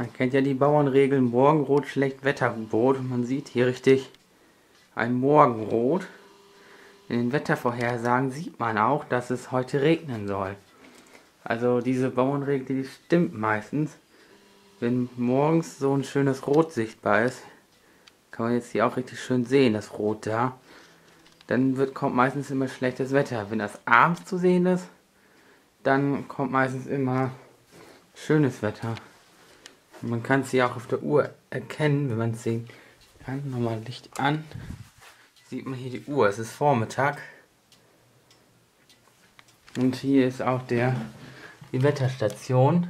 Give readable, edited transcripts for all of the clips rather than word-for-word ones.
Man kennt ja die Bauernregel Morgenrot, Schlechtwetterbrot. Und man sieht hier richtig ein Morgenrot. In den Wettervorhersagen sieht man auch, dass es heute regnen soll. Also diese Bauernregel, die stimmt meistens. Wenn morgens so ein schönes Rot sichtbar ist, kann man jetzt hier auch richtig schön sehen, das Rot da. Dann kommt meistens immer schlechtes Wetter. Wenn das abends zu sehen ist, dann kommt meistens immer schönes Wetter. Und man kann es hier auch auf der Uhr erkennen, wenn man es sehen kann. Nochmal Licht an. Sieht man hier die Uhr. Es ist Vormittag. Und hier ist auch die Wetterstation.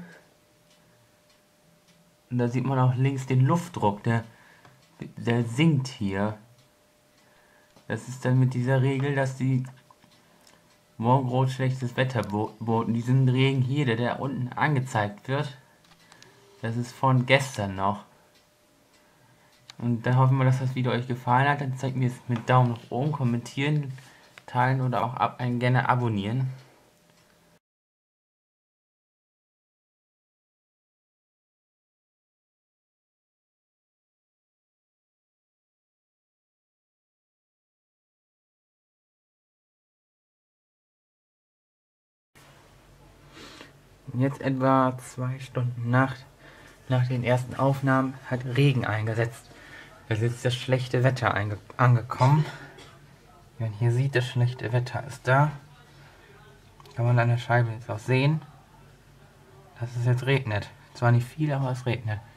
Und da sieht man auch links den Luftdruck. Der sinkt hier. Das ist dann mit dieser Regel, dass die Morgenrot schlechtes Wetterboten, diesen Regen hier, der unten angezeigt wird, das ist von gestern noch. Und dann hoffen wir, dass das Video euch gefallen hat. Dann zeigt mir es mit Daumen nach oben, kommentieren, teilen oder auch gerne abonnieren. Jetzt etwa 2 Stunden nach den ersten Aufnahmen hat Regen eingesetzt. Es ist jetzt das schlechte Wetter angekommen. Wie man hier sieht, das schlechte Wetter ist da. Kann man an der Scheibe jetzt auch sehen, dass es jetzt regnet. Zwar nicht viel, aber es regnet.